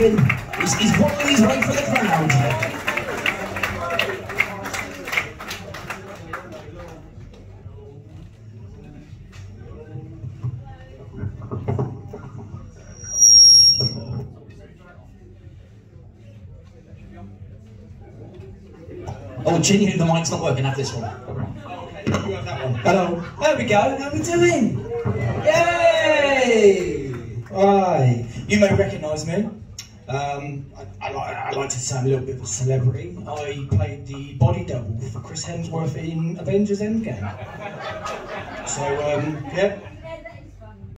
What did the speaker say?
clapping. He's wobbling his way for the crowd. Oh, genuinely, the mic's not working. Have this one. Hello. There we go. How are we doing? Yay! Right. You may recognise me. I like to say I'm a little bit of a celebrity. I played the body double for Chris Hemsworth in Avengers Endgame. So, yeah.